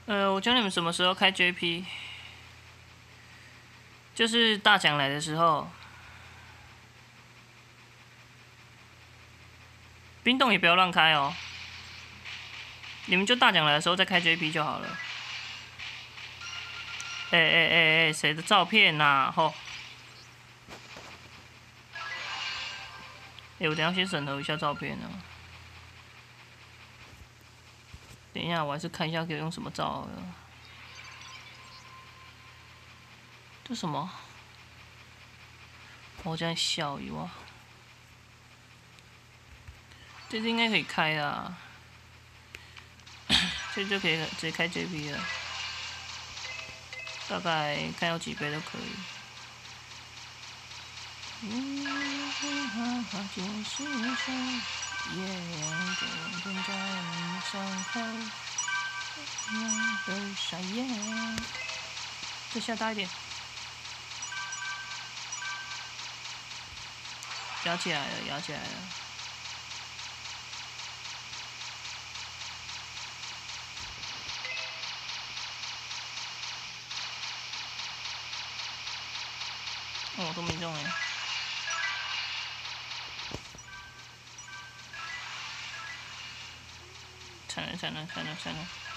我教你们什么时候开 JP， 就是大奖来的时候，冰冻也不要乱开哦。你们就大奖来的时候再开 JP 就好了。谁的照片呐？吼！我等一下先审核一下照片呢。等一下，我还是看一下可以用什么照的。这什么？我这样笑一哇！这应该可以开啊，这就可以直接开 JP 了。大概看有几杯都可以。解释一下，夜就正在伤口，的沙眼。再下大一点。摇起来了，摇起来了。哦，都没中哎。惨了！